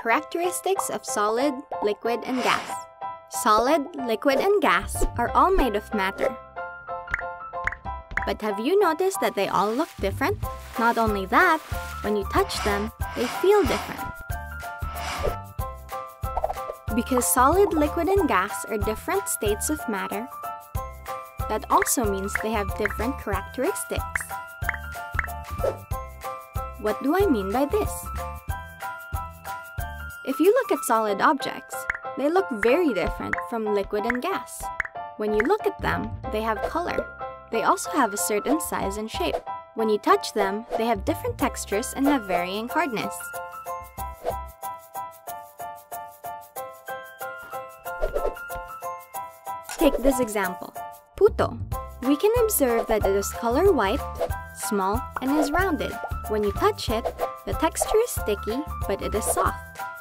Characteristics of solid, liquid, and gas. Solid, liquid, and gas are all made of matter. But have you noticed that they all look different? Not only that, when you touch them, they feel different. Because solid, liquid, and gas are different states of matter, that also means they have different characteristics. What do I mean by this? If you look at solid objects, they look very different from liquid and gas. When you look at them, they have color. They also have a certain size and shape. When you touch them, they have different textures and have varying hardness. Take this example, Pootle. We can observe that it is color white, small, and is rounded. When you touch it, the texture is sticky, but it is soft.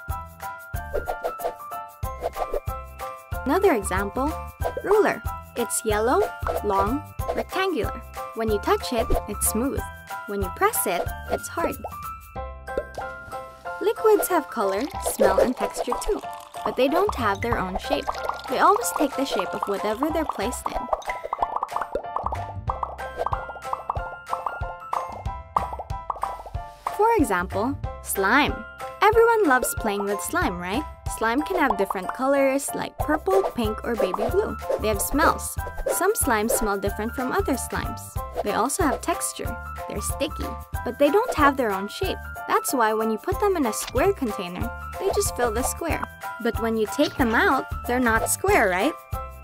Another example, ruler. It's yellow, long, rectangular. When you touch it, it's smooth. When you press it, it's hard. Liquids have color, smell, and texture too, but they don't have their own shape. They always take the shape of whatever they're placed in. For example, slime. Everyone loves playing with slime, right? Slime can have different colors like purple, pink, or baby blue. They have smells. Some slimes smell different from other slimes. They also have texture. They're sticky, but they don't have their own shape. That's why when you put them in a square container, they just fill the square. But when you take them out, they're not square, right?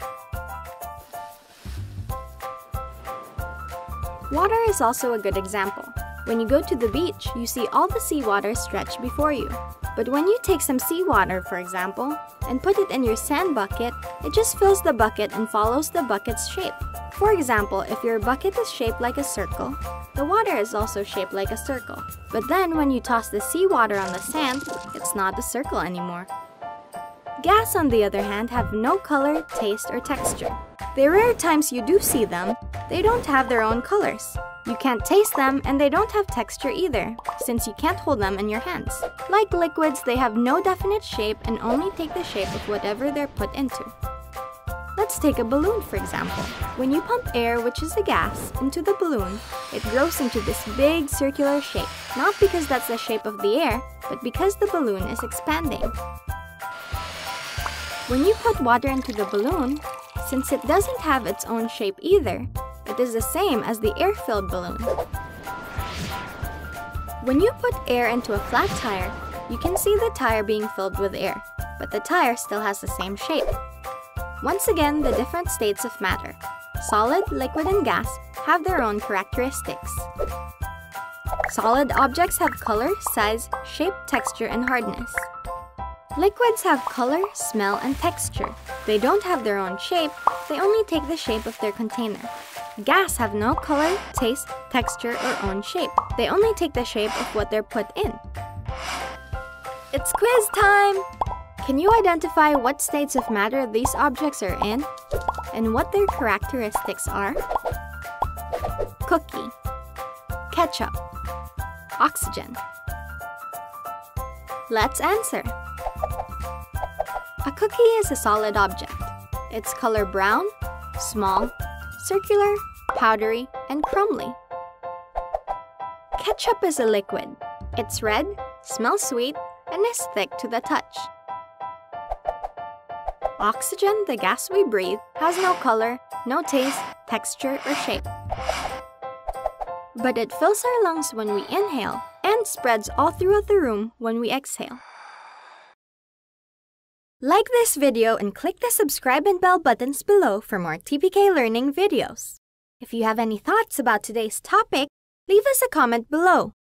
Water is also a good example. When you go to the beach, you see all the seawater stretched before you. But when you take some seawater, for example, and put it in your sand bucket, it just fills the bucket and follows the bucket's shape. For example, if your bucket is shaped like a circle, the water is also shaped like a circle. But then when you toss the seawater on the sand, it's not a circle anymore. Gas, on the other hand, have no color, taste, or texture. The rare times you do see them, they don't have their own colors. You can't taste them, and they don't have texture either, since you can't hold them in your hands. Like liquids, they have no definite shape and only take the shape of whatever they're put into. Let's take a balloon, for example. When you pump air, which is a gas, into the balloon, it grows into this big circular shape. Not because that's the shape of the air, but because the balloon is expanding. When you put water into the balloon, since it doesn't have its own shape either, it is the same as the air-filled balloon. When you put air into a flat tire, you can see the tire being filled with air, but the tire still has the same shape. Once again, the different states of matter, solid, liquid, and gas, have their own characteristics. Solid objects have color, size, shape, texture, and hardness. Liquids have color, smell, and texture. They don't have their own shape, they only take the shape of their container. Gas have no color, taste, texture, or own shape. They only take the shape of what they're put in. It's quiz time! Can you identify what states of matter these objects are in and what their characteristics are? Cookie, ketchup, oxygen. Let's answer. A cookie is a solid object. It's color brown, small, circular, powdery, and crumbly. Ketchup is a liquid. It's red, smells sweet, and is thick to the touch. Oxygen, the gas we breathe, has no color, no taste, texture, or shape. But it fills our lungs when we inhale and spreads all throughout the room when we exhale. Like this video and click the subscribe and bell buttons below for more TPK Learning videos. If you have any thoughts about today's topic, leave us a comment below.